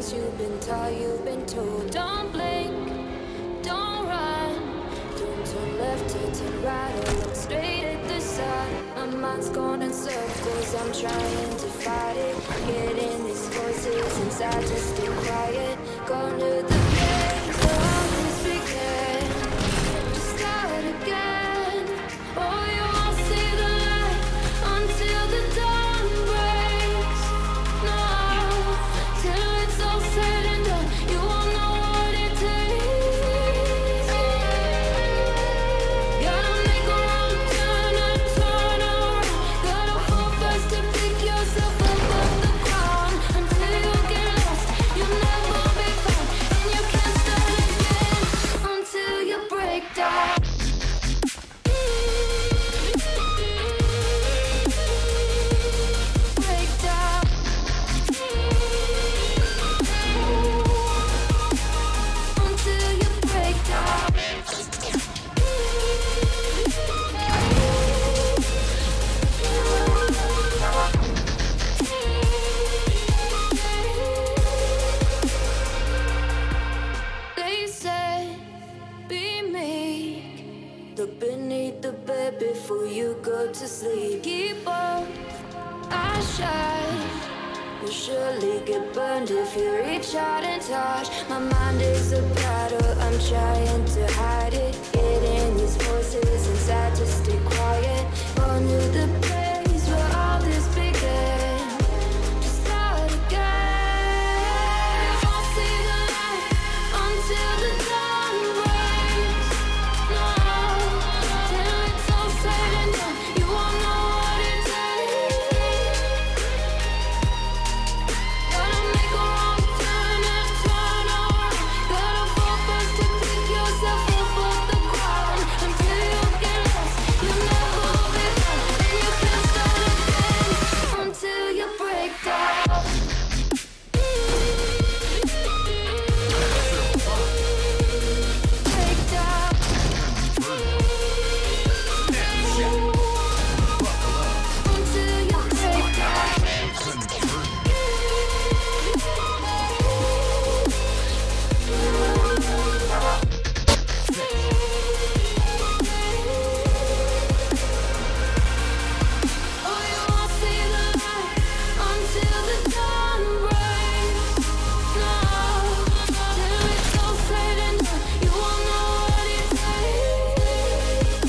things you've been taught, you've been told. Don't blink, don't run, don't turn left or turn right or look straight at the sun. My mind's going in circles, I'm trying to fight it. Getting these voices inside, just stay quiet. Going to the place where all this began. Just start again. Oh, you won't see the light until the dawn breaks. No, till it's all said and done, you won't know what it takes. Gotta make a wrong turn and turn around. Gotta fall fast to pick yourself up off the ground. Until you get lost, you'll never be found. And you can't start again until you break down. Break down. Until you break down. They said, be meek. Look beneath the bed before you go to sleep. Keep on, I shine. You'll surely get burned if you reach out and touch. My mind is a battle, I'm trying to hide it. Getting these voices inside, just stay quiet. On to the place where all this began. Just start again. You won't see the light until the dawn breaks. No, till it's all said and done, you won't know what it takes. Gotta make a wrong turn and turn around. Gotta fall fast to pick yourself up off the ground. Until you get lost, you'll never be found. And you can't start again until you break down. Break down. Until you break down. Oh, you won't see the light until the dawn breaks. No, till it's all said and done, you won't know what it takes.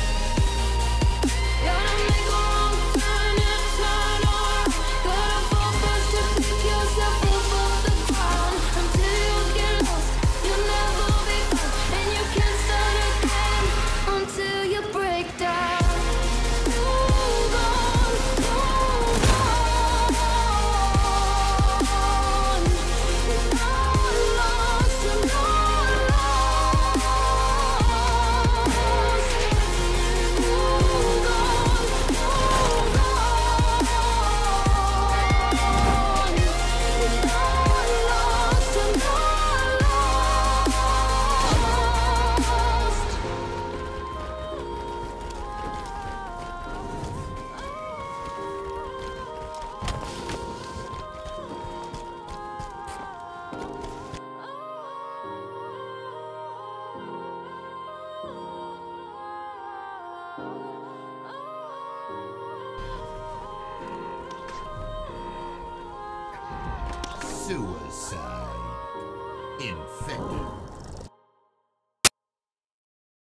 Gotta make a wrong turn and turn around. Gotta fall fast to pick yourself up off the ground. Until you get lost, you'll never be found. And you can't start again until you break down. Move on, move on. You're not lost, you're not lost. Move on, move on. You're not lost, you're not lost. Suicide. Infected.